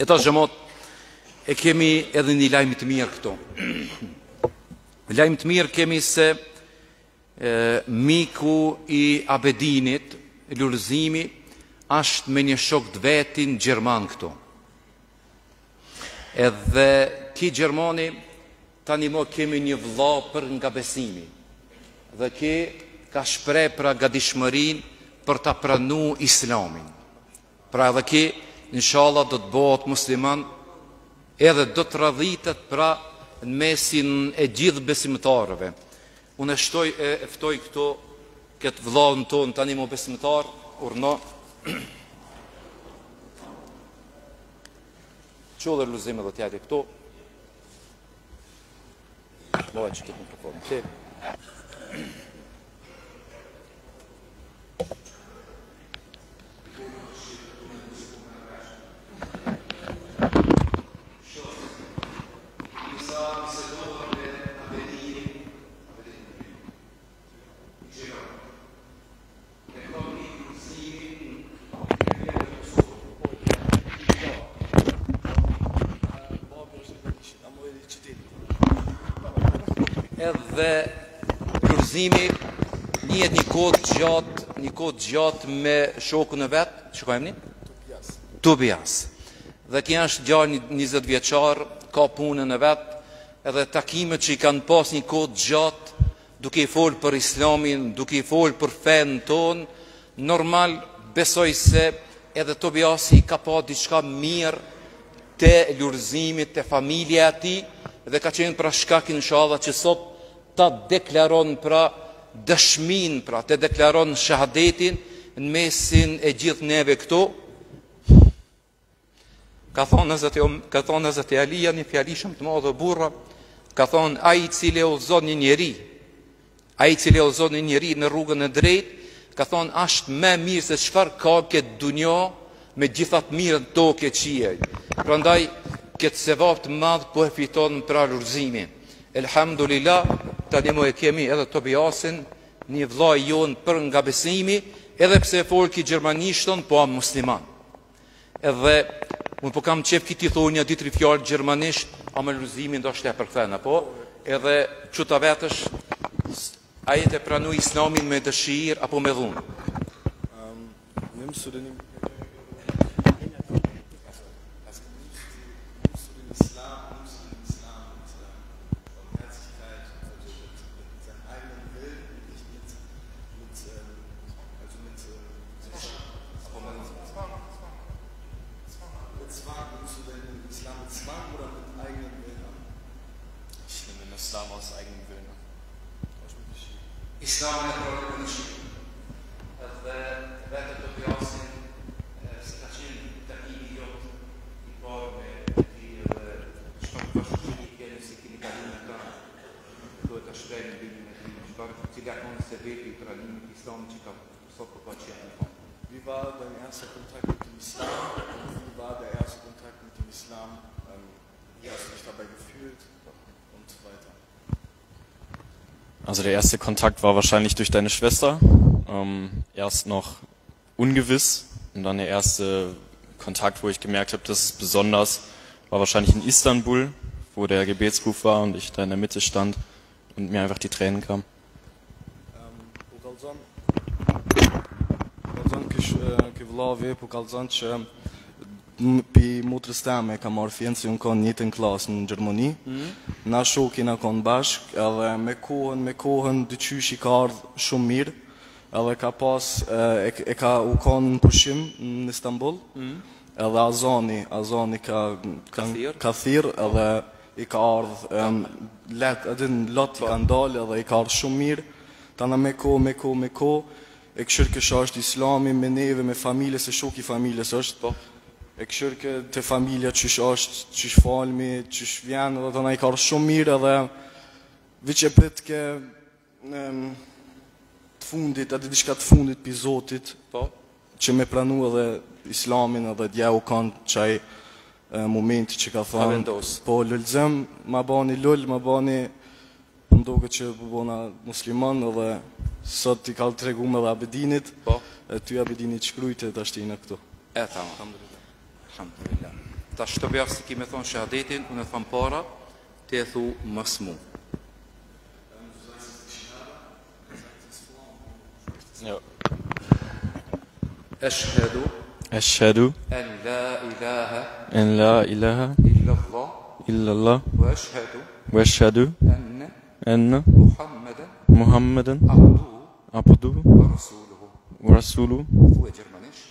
E ta xhamot, e kemi edhe një lajm të mirë këto. Lajm të mirë kemi se miku i Abedinit, Lulëzimi, është me një shok të vetin Gjerman këto. Edhe ki Gjermani, tani mo kemi një vëlla për nga besimi. Dhe ki ka shprej pra gatishmërin për ta pranu islamin. Pra edhe ki, inshallah, do të bëhet musliman, edhe do të radhitet pra në mesin e gjithë besimtarëve. Unë e ftoj këto, këtë vëllahun tonë, tani mo besimtar, urna. Qodër Lulëzime dhe tjali këto. Bëhet që këtë mikrofonin të. Edhe Lulëzimi njihet një kohë gjatë me shokun e vet, çka emni? Tobias. Dhe ki është djalë 20 vjeçar, ka punën e vet, edhe takimet që i kanë pas një kohë gjatë, duke i folë për islamin, duke i folë për fen ton, normal besoj se edhe Tobiasi ka pa diçka mirë te Lulëzimi, te familja e tij, dhe ka qenë pra shkak inshallah që sot ta deklaron pra dëshmin, pra të deklaron shahadetin në mesin e gjithë neve këto. Ka thonë Hazreti Alia një fjali shumë të madhe burra, ka thonë ai i cili e udhëzon një njeri në rrugën e drejtë, ka thonë është më mirë se çfarë ka këtë dunjë me gjithat mirën tokë qiej. Prandaj këtë sevap të madh po e fiton pra Lulëzimi. Elhamdulillah, tani mo e kemi edhe Tobiasin, një vllai jon për nga besimi, edhe pse e folki gjermanishton, po am musliman. Edhe unë po kam qef këti thonë një ditri fjalë gjermanisht, a me Lulëzimi ndoshta e përkthen apo? Edhe çuta vetësh a jete pranu islamin me dëshirë apo me dhunë? Nimmst du den Islam aus eigenem Willen an? Islam e prorë për nëshirë. Edhe vetë Tobiasin se ka qenë takimi jotë i parë me ti edhe shka të pashëshimi kene si kini kalim e ta duhet të shprej në bimin e ti shparë cila konë se vepi për alimit Islam që ka sot për pa qenë në fond. Wie war dein erster Kontakt mit dem Islam? Wie war der erste Kontakt mit dem Islam? Wie hast du dich dabei gefühlt? Und so weiter. Also der erste Kontakt war wahrscheinlich durch deine Schwester. Erst noch ungewiss und dann der erste Kontakt, wo ich gemerkt habe, das ist besonders, war wahrscheinlich in Istanbul, wo der Gebetsruf war und ich da in der Mitte stand und mir einfach die Tränen kamen. Po kallëzon që pi motrës teme ka marrë fjenë si unë konë njëtën klasë në Gjermani. Na shoki na konë bashkë, edhe me kohën dyqysh i ka ardhë shumë mirë, edhe ka pas, u konë në pushim në Istanbul, edhe Azani ka thirë, edhe i ka ardhë, lot i ka ndalë, edhe i ka ardhë shumë mirë, tana me kohë, e këshirë kësha është islami me neve, me familje, se shoki familjes është, e këshirë kë të familja qysh është, qysh falmi, qysh vjen, dhe të na i ka shumë mirë, edhe viq e prit ke të fundit, edhe diçka të fundit për Zotit, që me pranu edhe islamin, edhe dja u kanë qaj momenti që ka thonë, po lullëzëm, ma bani lull, ma bani, më doke që bëbona musliman, edhe sot i ka të regu me dhe Abedinit, e ty Abedinit shkrujt e të ashtina këto. E tama. Alhamdulillah. Ta shtëbjarë si kime thonë shahadetin, unë e thamë para, te e thu mësmu. Ja. Eshhedu Ashhadu en la ilaha an la ilaha illallah illallah wa eshhedu wa ashhadu enne anna Muhammeden Muhammadan abduhu abduhu wa rasuluhu. wa rasuluhu. Thu e gjermanisht.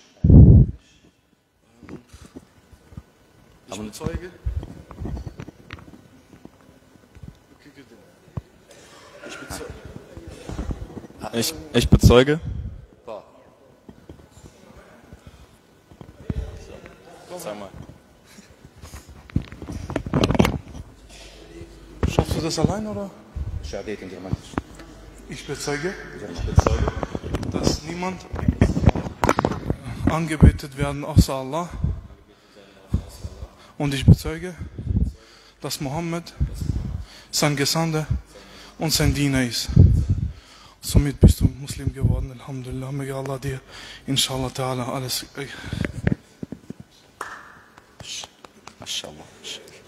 Ich bezeuge. Ich bezeuge. Pa. Sag mal. Schaffst du das allein oder? Shahadetin gjermanisht. Ich bezeuge, dass niemand angebetet werden außer Allah. Und ich bezeuge, dass Mohammed sein Gesandter und sein Diener ist. Somit bist du Muslim geworden, Alhamdulillah. Möge Allah dir, inshallah ta'ala, alles. Mashallah.